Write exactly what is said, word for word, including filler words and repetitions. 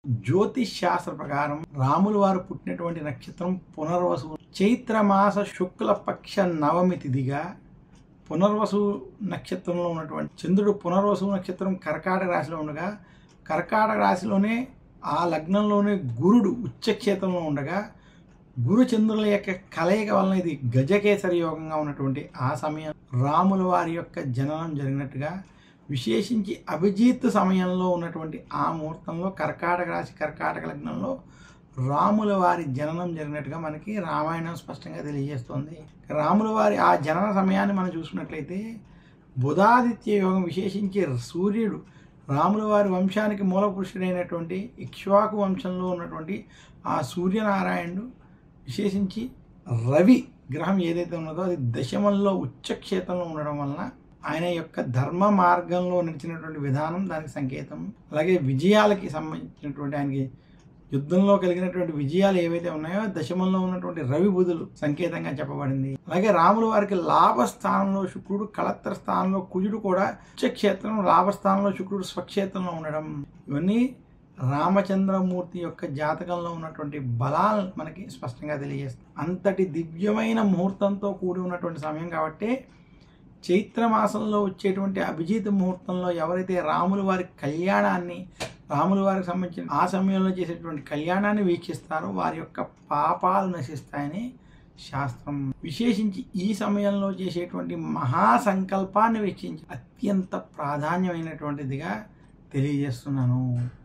జ్యోతిష్ శాస్త్ర ప్రకారం రాములు వారు పుట్టినటువంటి నక్షత్రం పునర్వసు. చైత్రమాస శుక్ల పక్ష నవమి తిథిగా పునర్వసు నక్షత్రంలో ఉన్నటువంటి చంద్రుడు పునర్వసు నక్షత్రం కర్కాటక రాశిలో ఉండగా, కర్కాటక రాశిలోనే ఆ లగ్నంలోనే గురుడు ఉచ్చక్షేత్రంలో ఉండగా, గురు చంద్రుల యొక్క కలయిక వలన ఇది గజకేసరి యోగంగా ఉన్నటువంటి ఆ సమయం రాముల వారి యొక్క జననం జరిగినట్టుగా, విశేషించి అభిజిత్ సమయంలో ఉన్నటువంటి ఆ ముహూర్తంలో కర్కాటక రాశి కర్కాటక లగ్నంలో రాముల వారి జననం జరిగినట్టుగా మనకి రామాయణం స్పష్టంగా తెలియజేస్తోంది. రాముల వారి ఆ జనన సమయాన్ని మనం చూసుకున్నట్లయితే బుధాదిత్య యోగం, విశేషించి సూర్యుడు రాముల వారి వంశానికి మూల పురుషుడైనటువంటి ఇక్ష్వాకు వంశంలో ఉన్నటువంటి ఆ సూర్యనారాయణుడు, విశేషించి రవి గ్రహం ఏదైతే ఉన్నదో అది దశమంలో ఉచ్చక్షేత్రంలో ఉండడం వలన ఆయన యొక్క ధర్మ మార్గంలో నడిచినటువంటి విధానం దానికి సంకేతం. అలాగే విజయాలకి సంబంధించినటువంటి ఆయనకి యుద్ధంలో కలిగినటువంటి విజయాలు ఏవైతే ఉన్నాయో దశమంలో ఉన్నటువంటి రవి బుధులు సంకేతంగా చెప్పబడింది. అలాగే రాముల వారికి లాభస్థానంలో శుక్రుడు, కళత్ర స్థానంలో కుజుడు కూడా ఉచ్చక్షేత్రం, లాభస్థానంలో శుక్రుడు స్వక్షేత్రంలో ఉండడం, ఇవన్నీ రామచంద్రమూర్తి యొక్క జాతకంలో ఉన్నటువంటి బలాలు మనకి స్పష్టంగా తెలియజేస్తాయి. అంతటి దివ్యమైన ముహూర్తంతో కూడి ఉన్నటువంటి సమయం కాబట్టి చైత్రమాసంలో వచ్చేటువంటి అభిజిత్ ముహూర్తంలో ఎవరైతే రాముల వారి కళ్యాణాన్ని, రాముల వారికి సంబంధించిన ఆ సమయంలో చేసేటువంటి కళ్యాణాన్ని వీక్షిస్తారో వారి యొక్క పాపాలు నశిస్తాయని శాస్త్రం. విశేషించి ఈ సమయంలో చేసేటువంటి మహాసంకల్పాన్ని వీక్షించి అత్యంత ప్రాధాన్యమైనటువంటిదిగా తెలియజేస్తున్నాను.